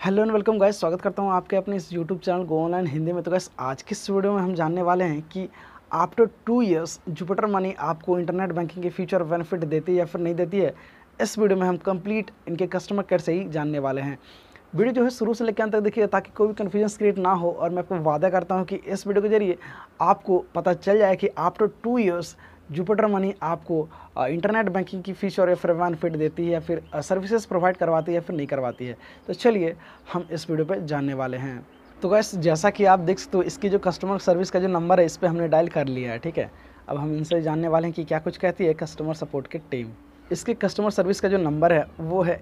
Hello and welcome guys, स्वागत करता हूं आपके अपने इस YouTube channel go online Hindi में। तो गाइस आज की इस वीडियो में हम जानने वाले हैं कि आफ्टर 2 इयर्स जुपिटर मनी आपको इंटरनेट बैंकिंग के फीचर बेनिफिट देती है या फिर नहीं देती है। इस वीडियो में हम कंप्लीट इनके कस्टमर केयर से ही जानने वाले हैं। वीडियो जो है शुरू से लेकर अंत तक देखिए ताकि कोई भी कन्फ्यूजन क्रिएट ना हो। और मैं आपको वादा करता हूँ कि इस वीडियो के जरिए आपको पता चल जाए कि आफ्टर 2 इयर्स जुपिटर मनी आपको इंटरनेट बैंकिंग की फीस और फिर बेनिफिट देती है या फिर सर्विसेज प्रोवाइड करवाती है या फिर नहीं करवाती है। तो चलिए हम इस वीडियो पे जानने वाले हैं। तो गैस जैसा कि आप देख सकते हो, इसकी जो कस्टमर सर्विस का जो नंबर है इस पर हमने डायल कर लिया है। ठीक है, अब हम इनसे जानने वाले हैं कि क्या कुछ कहती है कस्टमर सपोर्ट की टीम। इसके कस्टमर सर्विस का जो नंबर है वो है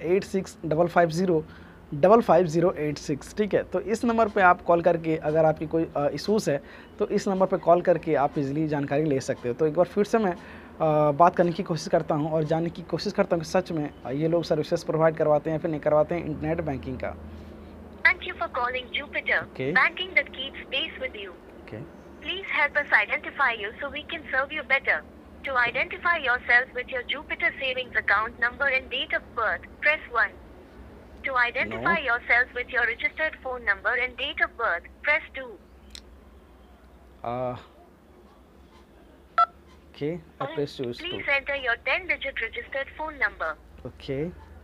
8655055086। ठीक है, तो इस नंबर पे आप कॉल करके अगर आपकी कोई इशूज़ है तो इस नंबर पे कॉल करके आप इजीली जानकारी ले सकते हो। तो एक बार फिर से मैं बात करने की कोशिश करता हूँ और जानने की कोशिश करता हूँ कि सच में ये लोग सर्विसेज प्रोवाइड करवाते हैं या फिर नहीं करवाते हैं इंटरनेट बैंकिंग का। Thank you for calling Jupiter. Okay. Banking that keeps pace with you. Okay, Please help us identify you so we can serve you better. To identify yourself with your Jupiter savings account number and date of birth, press 1. To identify No. yourself with your registered phone number and date of birth, press 2. Okay, I press choose two. Please enter your 10-digit registered phone number. Okay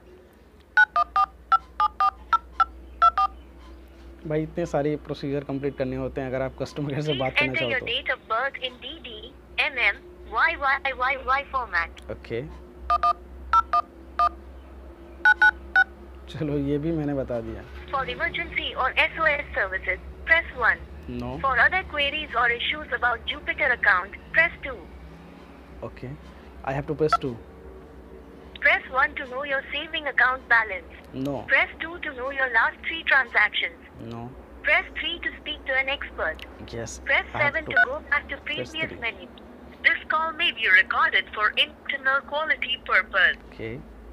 भाई, इतने सारे procedure complete करने होते हैं अगर आप customer care से Please बात करना enter चाहो your तो। date of birth in DD, MM, YYYY format. Okay, चलो ये भी मैंने बता दिया। For emergency or SOS services, press 1. No, For other queries or issues about Jupiter account, press 2. Okay, I have to press two. Press 1 to know your saving account balance. No, Press 2 to know your last 3 transactions. No, Press 3 to speak to an expert. Yes, Press I have 7 two to go back to press previous 3. menu. This call may be recorded for internal quality purpose. Okay,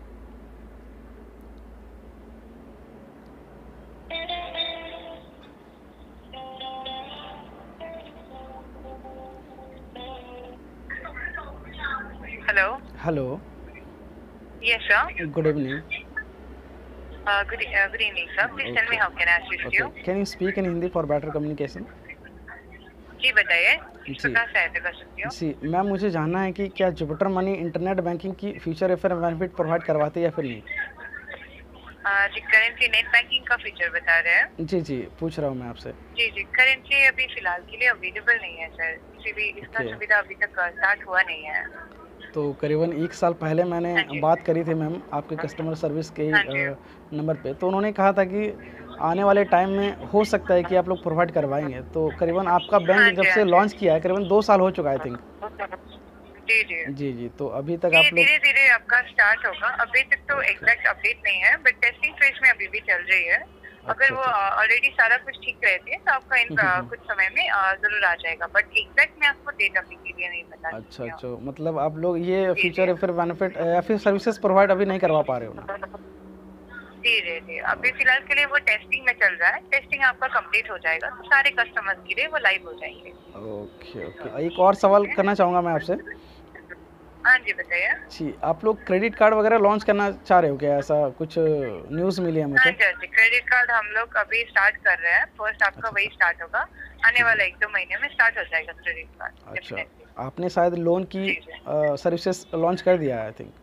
Hello. Hello, Yes, sir. Good evening. Good evening, sir. Please tell me how can I assist okay, you? Can you speak in Hindi for better communication? जी बताइए, जी। प्रकाश सहायता कर सकती हूँ। जी ma'am, मुझे जानना है कि क्या जुपिटर मनी इंटरनेट बैंकिंग की फीचर या फिर बेनिफिट प्रोवाइड करवाती है या फिर नहीं? जी करेंटली नेट बैंकिंग का फीचर बता रहे हैं। जी जी, पूछ रहा हूँ मैं आपसे। जी जी, करेंटली अभी फिलहाल के लिए अवेलेबल नहीं है सर, किसी भी इसका Okay. सुविधा अभी तक स्टार्ट हुआ नहीं है। तो करीबन 1 साल पहले मैंने हाँ जी। बात करी थी मैम आपके कस्टमर सर्विस के हाँ जी। नंबर पे, तो उन्होंने कहा था कि आने वाले टाइम में हो सकता है कि आप लोग प्रोवाइड करवाएंगे। तो करीबन आपका हाँ बैंक जी, जब हाँ से जी। लॉन्च किया है करीबन 2 साल हो चुका है आई थिंक। जी जी जी जी, तो अभी तक ये आप लोग धीरे धीरे आपका स्टार्ट होगा, अभी तक तो एग्जैक्ट अपडेट नहीं है बट टेस्टिंग फेज में अभी भी चल रही है। अगर वो ऑलरेडी सारा कुछ ठीक रहती है तो आपका इन कुछ समय में जरूर आ जाएगा, बट एग्जैक्ट मैं आपको डेट अभी के लिए नहीं बता अच्छा सकती अच्छा, हूँ। मतलब आप लोग ये जी, फीचर या जी। फिर बेनिफिट या फिर सर्विसेज प्रोवाइड अभी नहीं करवा पा रहे हो ना? जी जी जी, अभी फिलहाल के लिए वो टेस्टिंग में चल रहा है। टेस्टिंग आपका कंप्लीट हो जाएगा तो सारे कस्टमर्स के लिए वो लाइव हो जाएंगे। ओके ओके, एक और सवाल करना चाहूँगा मैं आपसे। हाँ जी बताइए। जी, आप लोग क्रेडिट कार्ड वगैरह लॉन्च करना चाह रहे हो क्या? ऐसा कुछ न्यूज़ मिली है हाँ मुझे। जी हाँ जी, क्रेडिट कार्ड हम लोग अभी स्टार्ट कर रहे हैं। फर्स्ट आपका अच्छा। वही स्टार्ट होगा, आने वाला 1-2 महीने में स्टार्ट हो जाएगा क्रेडिट कार्ड अच्छा, डेफिनेटली। आपने शायद लोन की जी, जी। सर्विसेज लॉन्च कर दिया है आई थिंक।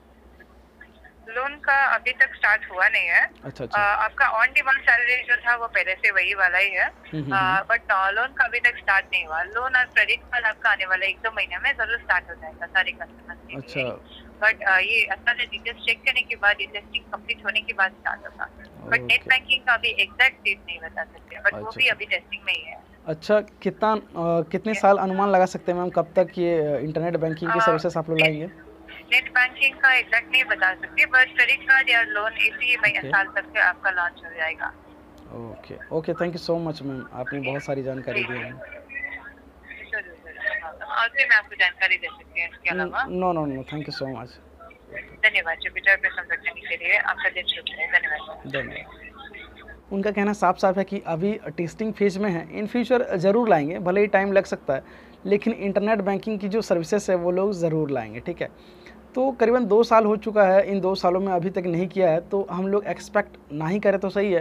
लोन का अभी तक स्टार्ट हुआ नहीं है। अच्छा अच्छा, आपका ऑन डिमांड सैलरी जो था वो पहले से वही वाला ही है, बट लोन का अभी तक स्टार्ट नहीं हुआ। लोन और क्रेडिट कार्ड आपका आने वाले 1-2 महीने में जरूर स्टार्ट हो जाएगा सारे कस्टमर्स के लिए। अच्छा बट ये सारे डिटेल्स चेक करने के बाद, ये टेस्टिंग कंप्लीट होने के बाद स्टार्ट होगा। But net okay. बैंकिंग का अभी एग्जैक्ट डेट नहीं बता सकते, बट वो अच्छा, भी अच्छा। अभी टेस्टिंग में ही है। अच्छा, कितने साल अनुमान लगा सकते हैं मैम कब तक ये इंटरनेट बैंकिंग की सर्विसेज आप लोग लाएंगे? नेट बैंकिंग का एग्जैक्ट नहीं बता सकते, बट क्रेडिट कार्ड या लोन इसी Okay. साल तक के आपका लॉन्च हो जाएगा। Okay okay, thank you so much ma'am, आपने बहुत सारी जानकारी दी है। जरूर जरूर, और भी मैं आपको जानकारी दे सकती हूँ इसके अलावा। No no no, thank you so much, धन्यवाद जुपिटर पे संपर्क करने के लिए। आपका दिन शुभ रहे। धन्यवाद। धन्यवाद। उनका कहना साफ साफ है कि अभी टेस्टिंग फेज में है, इन फ्यूचर ज़रूर लाएंगे, भले ही टाइम लग सकता है, लेकिन इंटरनेट बैंकिंग की जो सर्विसेज है वो लोग ज़रूर लाएंगे। ठीक है, तो करीबन 2 साल हो चुका है, इन 2 सालों में अभी तक नहीं किया है, तो हम लोग एक्सपेक्ट ना ही करें तो सही है।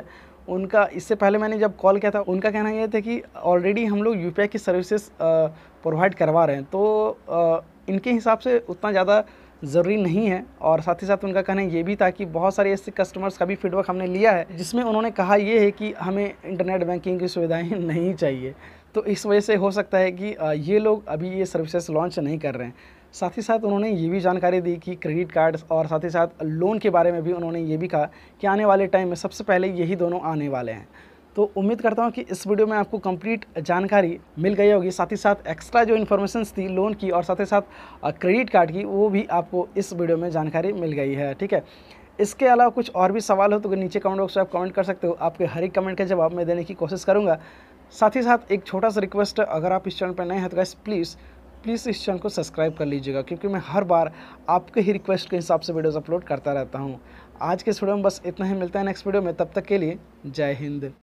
उनका इससे पहले मैंने जब कॉल किया था, उनका कहना ये था कि ऑलरेडी हम लोग यूपीआई की सर्विसेज प्रोवाइड करवा रहे हैं, तो इनके हिसाब से उतना ज़्यादा ज़रूरी नहीं है। और साथ ही साथ उनका कहना ये भी था कि बहुत सारे ऐसे कस्टमर्स का भी फीडबैक हमने लिया है जिसमें उन्होंने कहा ये है कि हमें इंटरनेट बैंकिंग की सुविधाएं नहीं चाहिए। तो इस वजह से हो सकता है कि ये लोग अभी ये सर्विसेज लॉन्च नहीं कर रहे हैं। साथ ही साथ उन्होंने ये भी जानकारी दी कि क्रेडिट कार्ड्स और साथ ही साथ लोन के बारे में भी उन्होंने ये भी कहा कि आने वाले टाइम में सबसे पहले यही दोनों आने वाले हैं। तो उम्मीद करता हूँ कि इस वीडियो में आपको कंप्लीट जानकारी मिल गई होगी। साथ ही साथ एक्स्ट्रा जो इन्फॉर्मेशंस थी लोन की और साथ ही साथ क्रेडिट कार्ड की, वो भी आपको इस वीडियो में जानकारी मिल गई है। ठीक है, इसके अलावा कुछ और भी सवाल हो तो नीचे कमेंट बॉक्स में आप कमेंट कर सकते हो। आपके हर एक कमेंट का जवाब मैं देने की कोशिश करूँगा। साथ ही साथ एक छोटा सा रिक्वेस्ट है, अगर आप इस चैनल पर नए हैं तो गाइस प्लीज़ इस चैनल को सब्सक्राइब कर लीजिएगा, क्योंकि मैं हर बार आपके ही रिक्वेस्ट के हिसाब से वीडियोज़ अपलोड करता रहता हूँ। आज के इस वीडियो में बस इतना ही, मिलता है नेक्स्ट वीडियो में, तब तक के लिए जय हिंद।